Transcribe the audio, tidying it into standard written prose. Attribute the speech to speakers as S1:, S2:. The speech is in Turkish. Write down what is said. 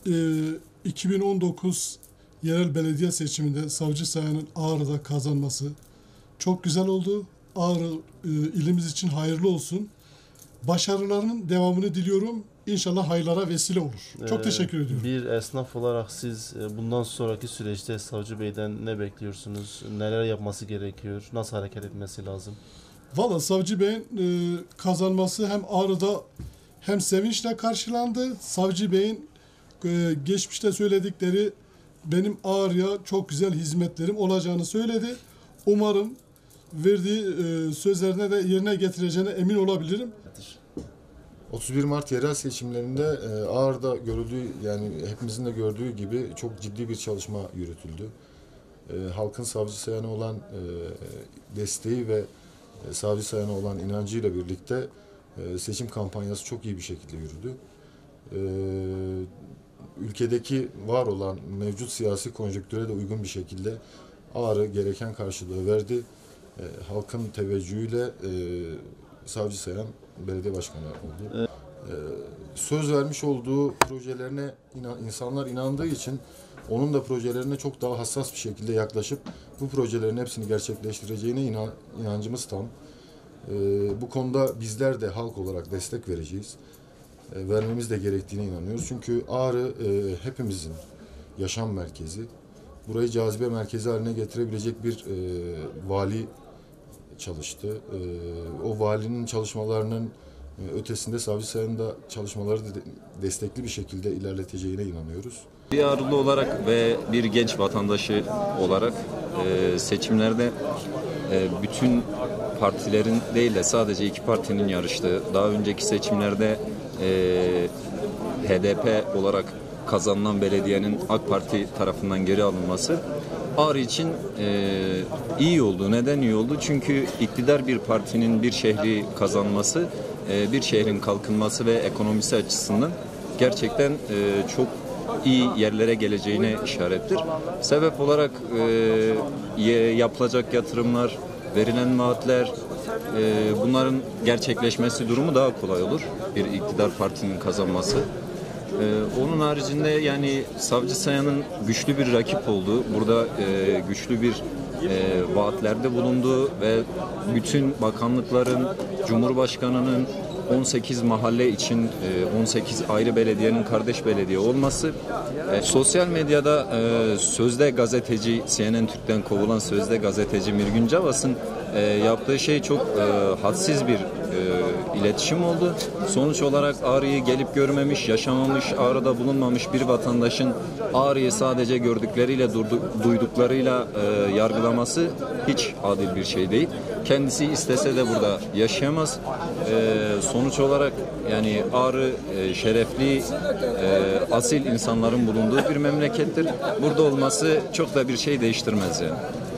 S1: 2019 yerel belediye seçiminde Savcı Sayan'ın Ağrı'da kazanması çok güzel oldu. Ağrı ilimiz için hayırlı olsun. Başarılarının devamını diliyorum. İnşallah hayırlara vesile olur. Çok teşekkür ediyorum.
S2: Bir esnaf olarak siz bundan sonraki süreçte Savcı Bey'den ne bekliyorsunuz? Neler yapması gerekiyor? Nasıl hareket etmesi lazım?
S1: Valla Savcı Bey'in kazanması hem Ağrı'da hem sevinçle karşılandı. Savcı Bey'in geçmişte söyledikleri benim Ağrı'ya çok güzel hizmetlerim olacağını söyledi. Umarım verdiği sözlerine de yerine getireceğine emin olabilirim.
S3: 31 Mart yerel seçimlerinde Ağrı'da görüldüğü, yani hepimizin de gördüğü gibi çok ciddi bir çalışma yürütüldü. Halkın Savcı Sayan'a olan desteği ve Savcı Sayan'a olan inancıyla birlikte seçim kampanyası çok iyi bir şekilde yürüdü. Ülkedeki var olan mevcut siyasi konjonktüre de uygun bir şekilde Ağrı gereken karşılığı verdi. Halkın teveccühüyle Savcı Sayan belediye başkanı oldu. Söz vermiş olduğu projelerine insanlar inandığı için onun da projelerine çok daha hassas bir şekilde yaklaşıp bu projelerin hepsini gerçekleştireceğine inancımız tam. Bu konuda bizler de halk olarak destek vereceğiz. Vermemiz de gerektiğine inanıyoruz. Çünkü Ağrı hepimizin yaşam merkezi. Burayı cazibe merkezi haline getirebilecek bir vali çalıştı. O valinin çalışmalarının ötesinde Savcı Sayan'ın da çalışmaları destekli bir şekilde ilerleteceğine inanıyoruz.
S4: Bir Ağrılı olarak ve bir genç vatandaşı olarak seçimlerde bütün partilerin değil de sadece iki partinin yarıştığı, daha önceki seçimlerde HDP olarak kazanılan belediyenin AK Parti tarafından geri alınması Ağrı için iyi oldu. Neden iyi oldu? Çünkü iktidar bir partinin bir şehri kazanması, bir şehrin kalkınması ve ekonomisi açısından gerçekten çok iyi yerlere geleceğine işarettir. Sebep olarak yapılacak yatırımlar, verilen vaatler, bunların gerçekleşmesi durumu daha kolay olur. Bir iktidar partinin kazanması. Onun haricinde yani Savcı Sayan'ın güçlü bir rakip olduğu, burada güçlü bir vaatlerde bulunduğu ve bütün bakanlıkların, Cumhurbaşkanı'nın 18 mahalle için 18 ayrı belediyenin kardeş belediye olması, sosyal medyada sözde gazeteci, CNN Türk'ten kovulan sözde gazeteci Mirgün Cavas'ın yaptığı şey çok hadsiz bir iletişim oldu. Sonuç olarak Ağrı'yı gelip görmemiş, yaşamamış, Ağrı'da bulunmamış bir vatandaşın Ağrı'yı sadece gördükleriyle, duyduklarıyla yargılaması hiç adil bir şey değil. Kendisi istese de burada yaşayamaz. Sonuç olarak yani Ağrı şerefli, asil insanların bulunduğu bir memlekettir. Burada olması çok da bir şey değiştirmez yani.